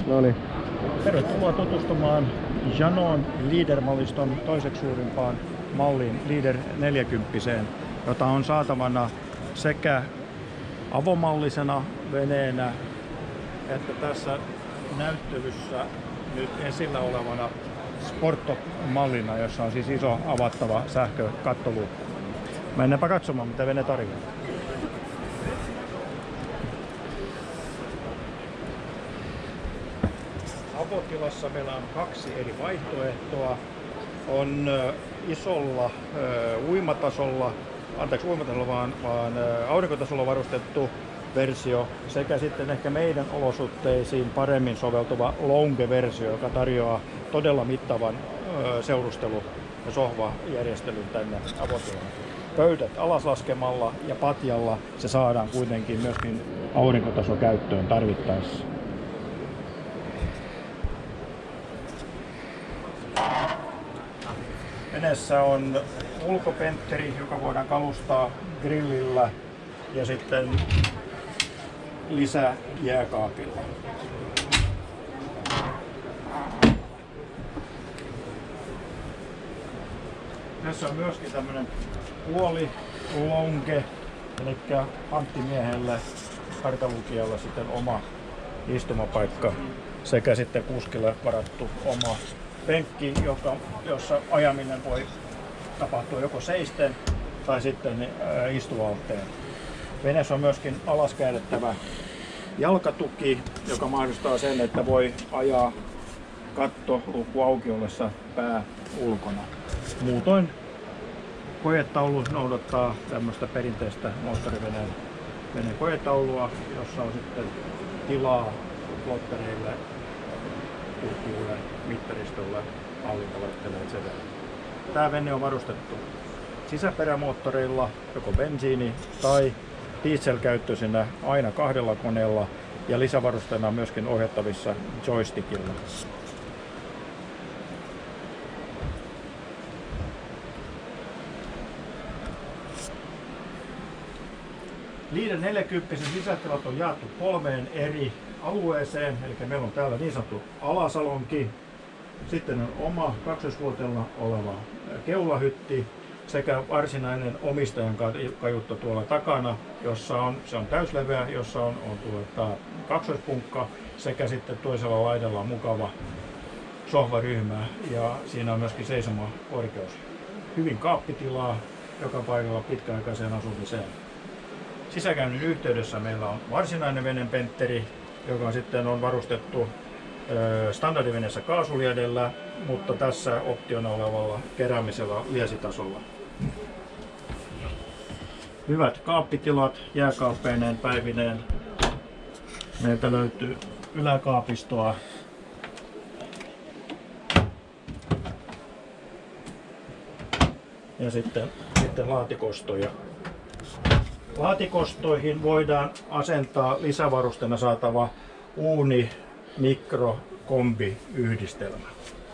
No niin. Tervetuloa tutustumaan Janon Leader-malliston toiseksi suurimpaan malliin, Leader 40, jota on saatavana sekä avomallisena veneenä että tässä näyttelyssä nyt esillä olevana Sportto-mallina, jossa on siis iso avattava sähkökattoluukku. Mennäänpä katsomaan, mitä vene tarjoaa. Avotilassa meillä on kaksi eri vaihtoehtoa. On isolla aurinkotasolla varustettu versio sekä sitten ehkä meidän olosuhteisiin paremmin soveltuva Lounge-versio, joka tarjoaa todella mittavan seurustelu- ja sohvajärjestelyn tänne avotilaan. Pöydät alaslaskemalla ja patjalla se saadaan kuitenkin myöskin aurinkotasokäyttöön tarvittaessa. Veneessä on ulkopentteri, joka voidaan kalustaa grillillä ja sitten lisäjääkaapilla. Tässä on myöskin tämmönen puoli lounge, eli hanttimiehelle, kartalukijalle sitten oma istumapaikka sekä sitten kuskille varattu oma penkki, jossa ajaminen voi tapahtua joko seisten tai sitten istuvalteen. Veneessä on myöskin alaskäännettävä jalkatuki, joka mahdollistaa sen, että voi ajaa kattoluukku auki ollessa pää ulkona. Muutoin kojetaulu noudattaa tämmöistä perinteistä moottoriveneen kojetaulua, jossa on sitten tilaa plottereille, kulkijoille, mittaristolle, hallintalaitteille etc. Tämä vene on varustettu sisäperämoottoreilla, joko bensiini- tai dieselkäyttöisenä aina kahdella koneella ja lisävarusteena on myöskin ohjattavissa joystickilla. Leader 40 sisätilat on jaettu 3 eri alueeseen, eli meillä on täällä niin sanottu alasalonki, sitten on oma kaksoisvuoteella oleva keulahytti sekä varsinainen omistajan kajutta tuolla takana, jossa se on täysleveä, jossa on kaksoispunkka sekä sitten toisella laidalla on mukava sohvaryhmä ja siinä on myöskin seisomakorkeus. Hyvin kaappitilaa joka paikalla pitkäaikaiseen asumiseen. Sisäkäynnin yhteydessä meillä on varsinainen veneenpentteri, joka sitten on varustettu standardiveneessä kaasuliedellä, mutta tässä optiona olevalla keräämisellä liesitasolla. Hyvät kaappitilat jääkaappeineen päivineen. Meiltä löytyy yläkaapistoa. Ja sitten laatikostoja. Laatikostoihin voidaan asentaa lisävarusteena saatava uuni mikro kombi yhdistelmä.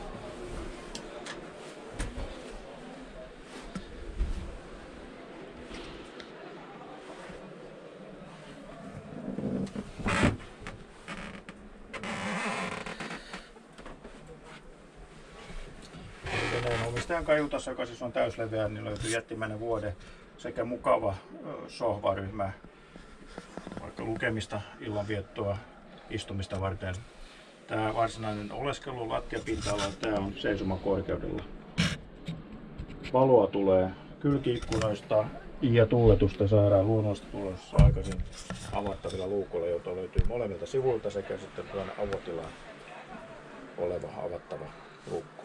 Omistajan kajutassa, joka siis on täysleveä, niin löytyy jättimäinen vuode sekä mukava sohvaryhmä, vaikka lukemista, illanviettoa, istumista varten. Tämä varsinainen oleskelu lattiapinta-ala, tämä on seisomakorkeudella. Valoa tulee kylki-ikkunoista ja tuuletusta saadaan luonnollista tulossa aikaisin avattavilla luukuilla, joita löytyy molemmilta sivuilta sekä sitten tuonne avotilaan oleva avattava luukku.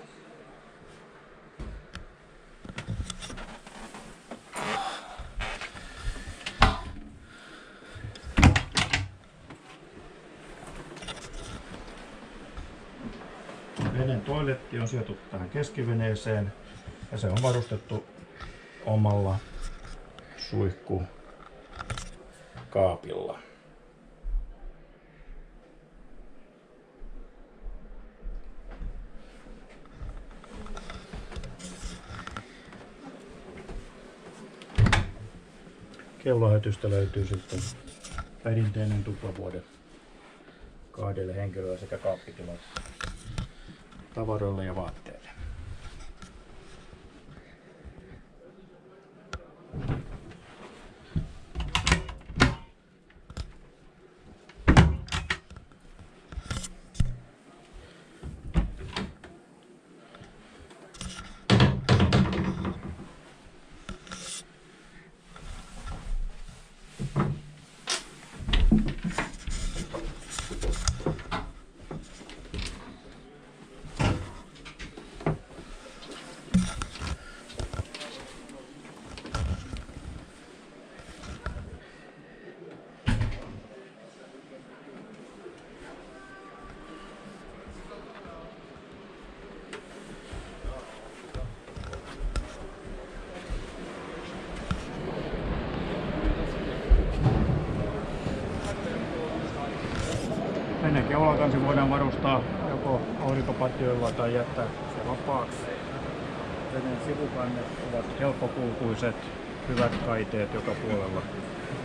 Veneen toiletti on sijoitettu tähän keskiveneeseen ja se on varustettu omalla suihkukaapilla. Kellohätystä löytyy sitten perinteinen tuplavuode 2 henkilölle sekä kaappitilat tavaroille ja vaatteille. Ennen keulakansi voidaan varustaa joko aurinkopatjoilla tai jättää se vapaaksi. Veneen sivukannet ovat helppokulkuiset, hyvät kaiteet joka puolella.